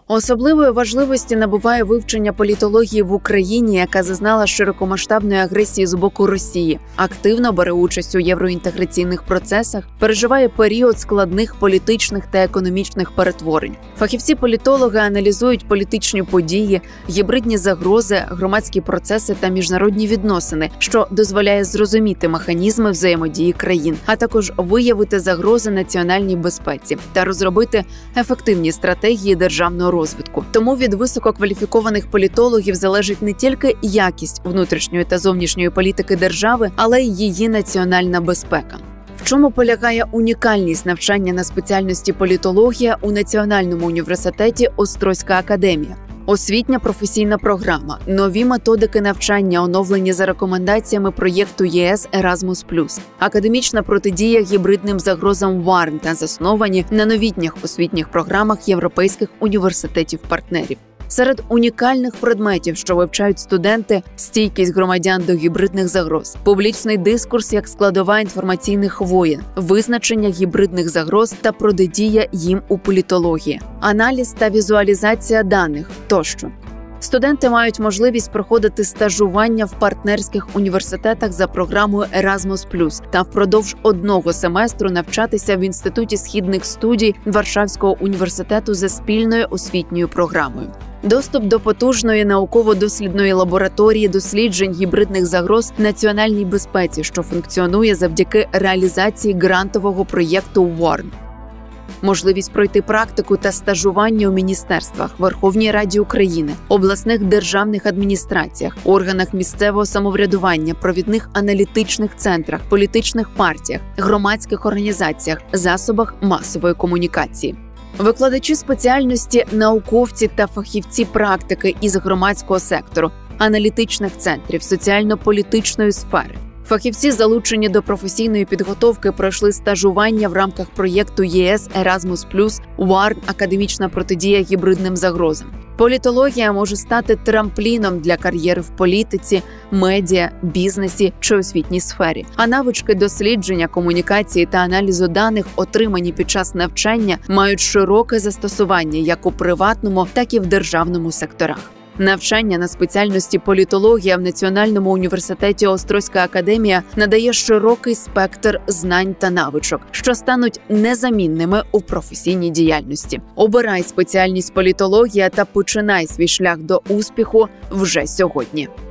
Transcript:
Особливої важливості набуває вивчення політології в Україні, яка зазнала широкомасштабної агресії з боку Росії, активно бере участь у євроінтеграційних процесах, переживає період складних політичних та економічних перетворень. Фахівці-політологи аналізують політичні події, гібридні загрози, громадські процеси та міжнародні відносини, що дозволяє зрозуміти механізми взаємодії країн, а також виявити загрози національній безпеці та розробити ефективні стратегії державного розвитку. Тому від висококваліфікованих політологів залежить не тільки якість внутрішньої та зовнішньої політики держави, але й її національна безпека. В чому полягає унікальність навчання на спеціальності політологія у Національному університеті Острозька академія? Освітня професійна програма, нові методики навчання, оновлені за рекомендаціями проєкту ЄС Erasmus+, академічна протидія гібридним загрозам ВАРН та засновані на новітніх освітніх програмах європейських університетів-партнерів. Серед унікальних предметів, що вивчають студенти, стійкість громадян до гібридних загроз, публічний дискурс як складова інформаційних воєн, визначення гібридних загроз та протидія їм у політології, аналіз та візуалізація даних тощо. Студенти мають можливість проходити стажування в партнерських університетах за програмою Erasmus+, та впродовж одного семестру навчатися в Інституті східних студій Варшавського університету за спільною освітньою програмою. Доступ до потужної науково-дослідної лабораторії досліджень гібридних загроз національній безпеці, що функціонує завдяки реалізації грантового проєкту ВАРН. Можливість пройти практику та стажування у міністерствах, Верховній Раді України, обласних державних адміністраціях, органах місцевого самоврядування, провідних аналітичних центрах, політичних партіях, громадських організаціях, засобах масової комунікації. Викладачі спеціальності, науковці та фахівці практики із громадського сектору, аналітичних центрів, соціально-політичної сфери. Фахівці, залучені до професійної підготовки, пройшли стажування в рамках проєкту ЄС Erasmus+, ВАРН «Академічна протидія гібридним загрозам». Політологія може стати трампліном для кар'єри в політиці, медіа, бізнесі чи освітній сфері. А навички дослідження, комунікації та аналізу даних, отримані під час навчання, мають широке застосування як у приватному, так і в державному секторах. Навчання на спеціальності політологія в Національному університеті Острозька академія надає широкий спектр знань та навичок, що стануть незамінними у професійній діяльності. Обирай спеціальність політологія та починай свій шлях до успіху вже сьогодні.